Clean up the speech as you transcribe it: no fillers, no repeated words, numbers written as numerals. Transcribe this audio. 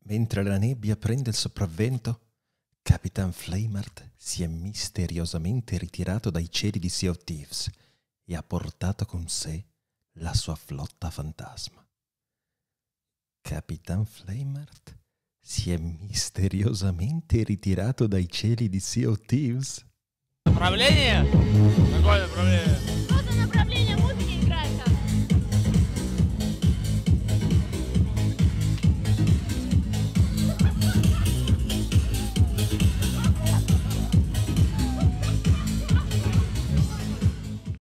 Mentre la nebbia prende il sopravvento, Capitan Flamart si è misteriosamente ritirato dai cieli di Sea of Thieves e ha portato con sé la sua flotta fantasma. Capitan Flamart si è misteriosamente ritirato dai cieli di Sea of Thieves. Направление? Какое направление? Просто направление музыки играет.